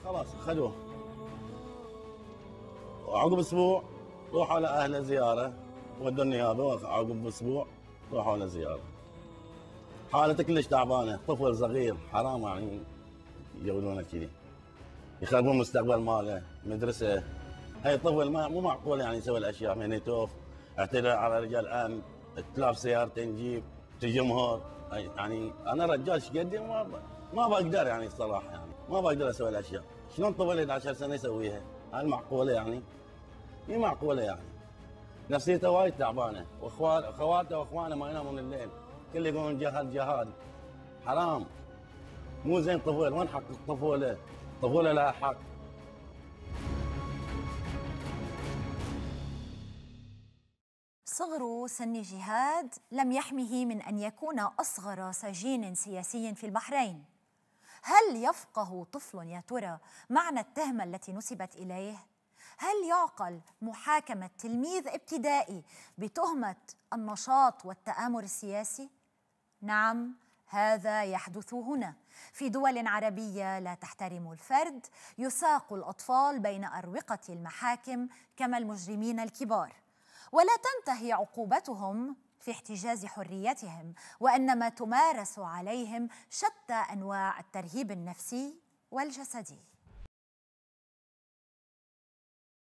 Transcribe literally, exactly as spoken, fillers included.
خلاص خذوه. وعقب اسبوع روحوا لاهله زياره، ودوا النيابه عقب اسبوع روحوا له زياره. حالته كلش تعبانه، طفل صغير حرام يعني يقولونه كذي، يخربون مستقبل ماله، مدرسه. هاي طفل ما مو معقول يعني يسوي الاشياء من يتوف، اعتدى على رجال امن، تلاف سيارتين جيب، جمهور. يعني انا رجال ايش قدي ما ما بقدر يعني الصراحه يعني ما بقدر اسوي الاشياء. شلون طفل احد عشر سنه يسويها؟ هل معقوله يعني؟ مي معقوله يعني. نفسيته وايد تعبانه، واخوان اخواته واخوانه ما ينامون الليل، كل يقولون جهاد جهاد. حرام، مو زين طفل، وين حق الطفوله؟ الطفوله لها حق. صغر سن جهاد لم يحمه من أن يكون أصغر سجين سياسي في البحرين. هل يفقه طفل يا ترى معنى التهمة التي نسبت إليه؟ هل يعقل محاكمة تلميذ ابتدائي بتهمة النشاط والتآمر السياسي؟ نعم، هذا يحدث هنا في دول عربية لا تحترم الفرد. يساق الأطفال بين أروقة المحاكم كما المجرمين الكبار، ولا تنتهي عقوبتهم في احتجاز حريتهم، وإنما تمارس عليهم شتى أنواع الترهيب النفسي والجسدي.